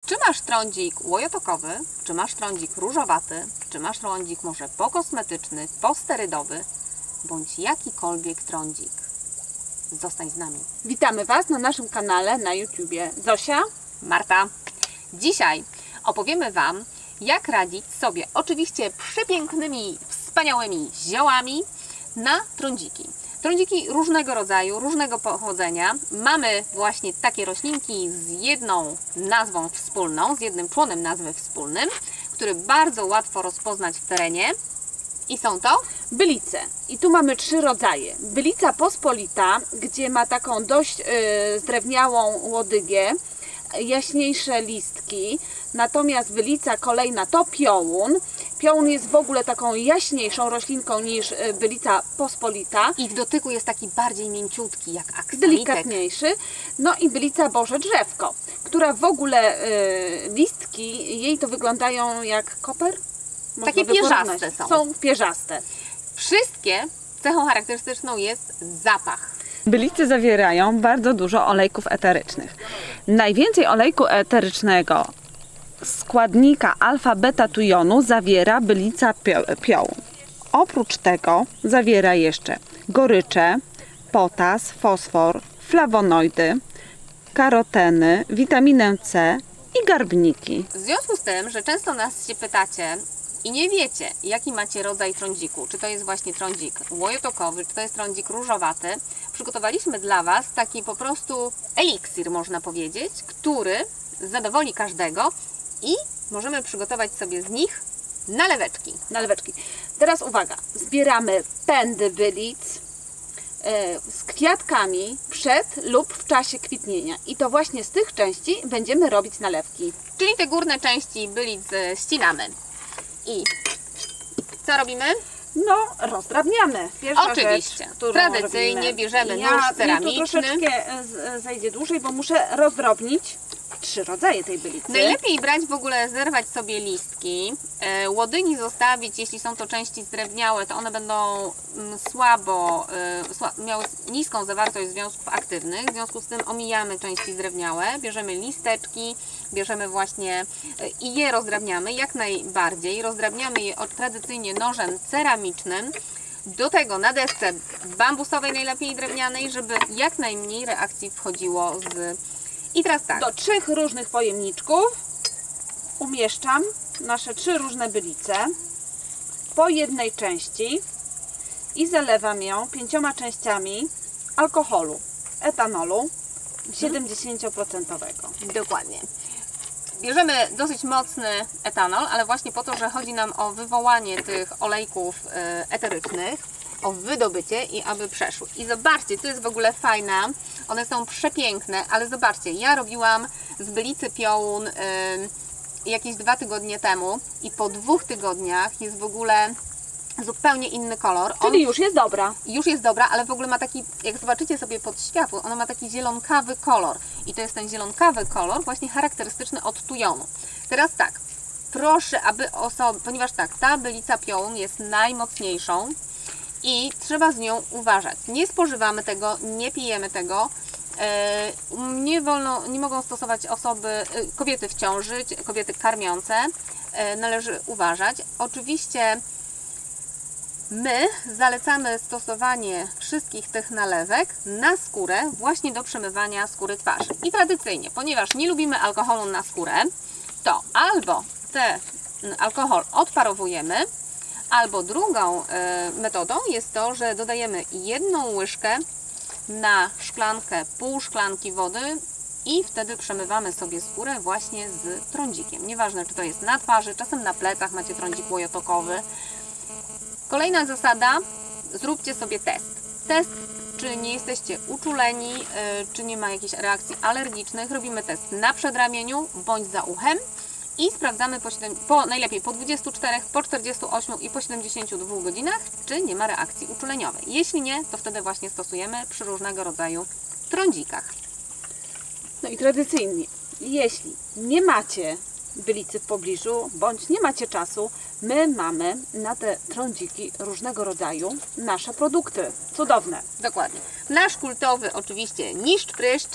Czy masz trądzik łojotokowy, czy masz trądzik różowaty, czy masz trądzik może pokosmetyczny, posterydowy, bądź jakikolwiek trądzik. Zostań z nami. Witamy Was na naszym kanale na YouTubie. Zosia, Marta. Dzisiaj opowiemy Wam, jak radzić sobie oczywiście przepięknymi, wspaniałymi ziołami na trądziki. Trądziki różnego rodzaju, różnego pochodzenia. Mamy właśnie takie roślinki z jedną nazwą wspólną, z jednym członem nazwy wspólnym, który bardzo łatwo rozpoznać w terenie. I są to bylice. I tu mamy 3 rodzaje. Bylica pospolita, gdzie ma taką dość zdrewniałą łodygę, jaśniejsze listki. Natomiast bylica kolejna to piołun. Piołun jest w ogóle taką jaśniejszą roślinką niż bylica pospolita. i w dotyku jest taki bardziej mięciutki, jak aksamitek. Delikatniejszy. No i bylica Boże Drzewko, która w ogóle listki jej to wyglądają jak koper. Można Takie by porównać. pierzaste są. Są pierzaste. Wszystkie cechą charakterystyczną jest zapach. Bylice zawierają bardzo dużo olejków eterycznych. Najwięcej olejku eterycznego składnika alfa-beta-tujonu zawiera bylica piołun. Oprócz tego zawiera jeszcze gorycze, potas, fosfor, flawonoidy, karoteny, witaminę C i garbniki. W związku z tym, że często nas się pytacie i nie wiecie, jaki macie rodzaj trądziku, czy to jest właśnie trądzik łojotokowy, czy to jest trądzik różowaty, przygotowaliśmy dla Was taki po prostu eliksir, można powiedzieć, który zadowoli każdego i możemy przygotować sobie z nich naleweczki. Naleweczki. Teraz uwaga, zbieramy pędy bylic z kwiatkami przed lub w czasie kwitnienia. I to właśnie z tych części będziemy robić nalewki. Czyli te górne części bylic ścinamy. I co robimy? No, rozdrabniamy. Pierwsza Oczywiście. rzecz, którą Tradycyjnie robimy. bierzemy nóż Mi tu ceramiczny. troszeczkę zejdzie dłużej, bo muszę rozdrobnić 3 rodzaje tej bylicy. Najlepiej brać w ogóle, zerwać sobie listki, łodygi zostawić, jeśli są to części zdrewniałe, to one będą miały niską zawartość związków aktywnych, w związku z tym omijamy części zdrewniałe, bierzemy listeczki, bierzemy właśnie i je rozdrabniamy jak najbardziej, rozdrabniamy je tradycyjnie nożem ceramicznym, do tego na desce bambusowej, najlepiej drewnianej, żeby jak najmniej reakcji wchodziło z... I teraz tak. Do 3 różnych pojemniczków umieszczam nasze 3 różne bylice po jednej części i zalewam ją 5 częściami alkoholu, etanolu 70%. Dokładnie. Bierzemy dosyć mocny etanol, ale właśnie po to, że chodzi nam o wywołanie tych olejków eterycznych, o wydobycie i aby przeszły. I zobaczcie, tu jest w ogóle fajna, one są przepiękne, ale zobaczcie, ja robiłam z bylicy piołun jakieś 2 tygodnie temu i po 2 tygodniach jest w ogóle zupełnie inny kolor. Czyli już jest dobra. Już jest dobra, ale w ogóle ma taki, jak zobaczycie sobie pod światło, ona ma taki zielonkawy kolor. I to jest ten zielonkawy kolor właśnie charakterystyczny od tujonu. Teraz tak, proszę, aby osoby, ponieważ tak, ta bylica piołun jest najmocniejszą i trzeba z nią uważać. Nie spożywamy tego, nie pijemy tego. Nie mogą stosować kobiety w ciąży, kobiety karmiące. Należy uważać. Oczywiście my zalecamy stosowanie wszystkich tych nalewek na skórę właśnie do przemywania skóry twarzy. I tradycyjnie, ponieważ nie lubimy alkoholu na skórę, to albo ten alkohol odparowujemy, albo drugą metodą jest to, że dodajemy 1 łyżkę na szklankę, pół szklanki wody i wtedy przemywamy sobie skórę właśnie z trądzikiem. Nieważne, czy to jest na twarzy, czasem na plecach macie trądzik łojotokowy. Kolejna zasada, zróbcie sobie test. Test, czy nie jesteście uczuleni, czy nie ma jakichś reakcji alergicznych. Robimy test na przedramieniu bądź za uchem i sprawdzamy najlepiej po 24, po 48 i po 72 godzinach, czy nie ma reakcji uczuleniowej. Jeśli nie, to wtedy właśnie stosujemy przy różnego rodzaju trądzikach. No i tradycyjnie, jeśli nie macie bylicy w pobliżu, bądź nie macie czasu, my mamy na te trądziki różnego rodzaju nasze produkty. Cudowne. Dokładnie. Nasz kultowy oczywiście niszcz pryszcz,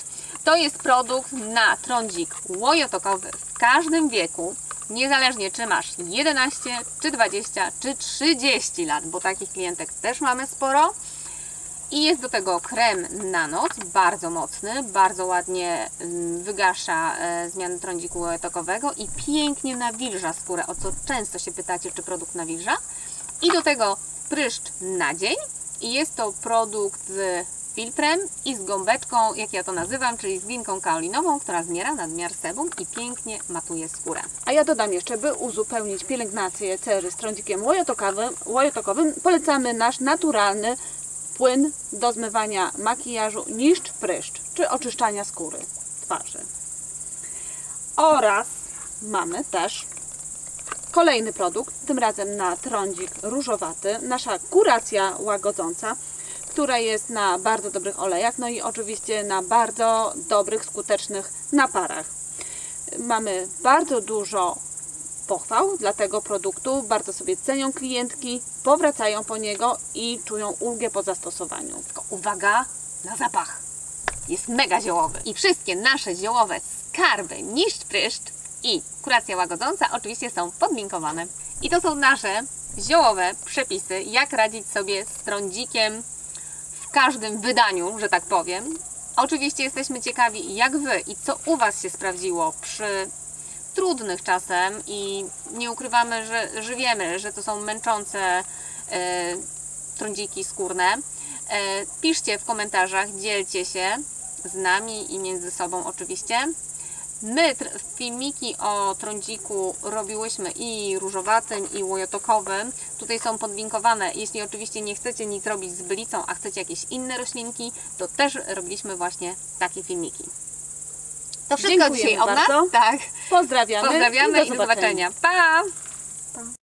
To jest produkt na trądzik łojotokowy w każdym wieku, niezależnie czy masz 11, czy 20, czy 30 lat, bo takich klientek też mamy sporo. I jest do tego krem na noc, bardzo mocny, bardzo ładnie wygasza zmiany trądziku łojotokowego i pięknie nawilża skórę, o co często się pytacie, czy produkt nawilża. I do tego pryszcz na dzień i jest to produkt z filtrem i z gąbeczką, jak ja to nazywam, czyli z glinką kaolinową, która zmiera nadmiar sebum i pięknie matuje skórę. A ja dodam jeszcze, by uzupełnić pielęgnację cery z trądzikiem łojotokowym, polecamy nasz naturalny płyn do zmywania makijażu Niszcz Pryszcz, czy oczyszczania skóry twarzy. Oraz mamy też kolejny produkt, tym razem na trądzik różowaty, nasza kuracja łagodząca, która jest na bardzo dobrych olejach, no i oczywiście na bardzo dobrych, skutecznych naparach. Mamy bardzo dużo pochwał dla tego produktu, bardzo sobie cenią klientki, powracają po niego i czują ulgę po zastosowaniu. Tylko uwaga na zapach! Jest mega ziołowy i wszystkie nasze ziołowe skarby Niszcz Pryszcz i kuracja łagodząca oczywiście są podlinkowane. I to są nasze ziołowe przepisy, jak radzić sobie z trądzikiem w każdym wydaniu, że tak powiem. Oczywiście jesteśmy ciekawi, jak Wy i co u Was się sprawdziło przy trudnych czasem i nie ukrywamy, że wiemy, że to są męczące trądziki skórne. Piszcie w komentarzach, dzielcie się z nami i między sobą oczywiście. My filmiki o trądziku robiłyśmy i różowatym, i łojotokowym. Tutaj są podlinkowane. Jeśli oczywiście nie chcecie nic robić z bylicą, a chcecie jakieś inne roślinki, to też robiliśmy właśnie takie filmiki. To wszystko Dziękujemy dzisiaj od nas. bardzo. Tak. Pozdrawiamy, Pozdrawiamy i do zobaczenia. Pa!